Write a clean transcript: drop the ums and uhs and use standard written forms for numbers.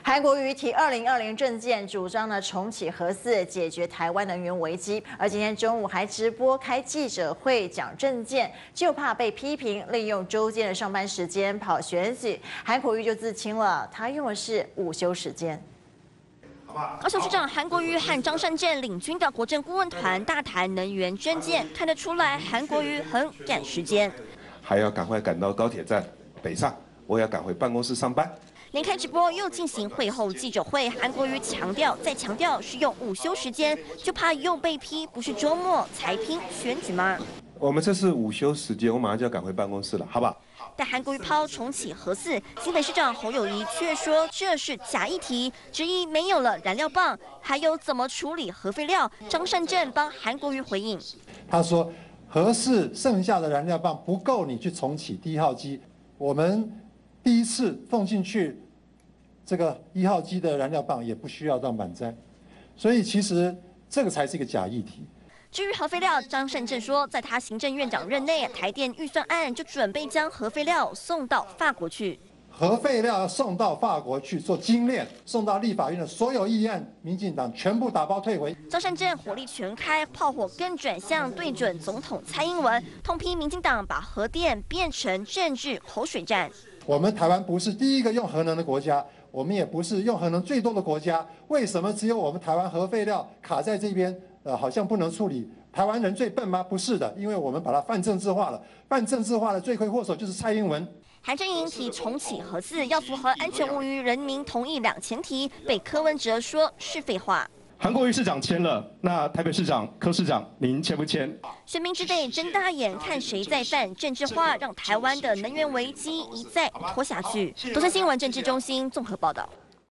韩国瑜提2020政见，主张呢重启核四，解决台湾能源危机。而今天中午还直播开记者会讲政见，就怕被批评利用周间的上班时间跑选举。韩国瑜就自清了，他用的是午休时间。 高雄市长韩国瑜和张善政领军的国政顾问团大谈能源政见，看得出来韩国瑜很赶时间， 还要赶快赶到高铁站北上，我要赶回办公室上班。 连开直播又进行会后记者会，韩国瑜强调再强调是用午休时间，就怕又被批不是周末才拼选举吗？ 我们这是午休时间，我马上就要赶回办公室了，好不好？ 但韩国瑜抛重启核四，新北市长侯友宜却说这是假议题，质疑没有了燃料棒，还有怎么处理核废料。张善政帮韩国瑜回应， 他说核四剩下的燃料棒不够你去重启第1号机，我们第一次放进去这个1号机的燃料棒也不需要到满载，所以其实这个才是一个假议题。 至于核废料，张善政说，在他行政院长任内，台电预算案就准备将核废料送到法国去。 核废料要送到法国去做精炼，送到立法院的所有议案，民进党全部打包退回。 张善政火力全开，炮火更转向对准总统蔡英文，痛批民进党把核电变成政治口水战。 我们台湾不是第一个用核能的国家，我们也不是用核能最多的国家，为什么只有我们台湾核废料卡在这边？ 好像不能处理，台湾人最笨吗？不是的，因为我们把它泛政治化了。泛政治化的罪魁祸首就是蔡英文。 韩正营提重启核四，要符合安全无虞、人民同意2前提，被柯文哲说是废话。 韩国瑜市长签了，那台北市长柯市长您签不签？ 选民只得睁大眼看谁在犯政治化，让台湾的能源危机一再拖下去。东森新闻政治中心综合报道。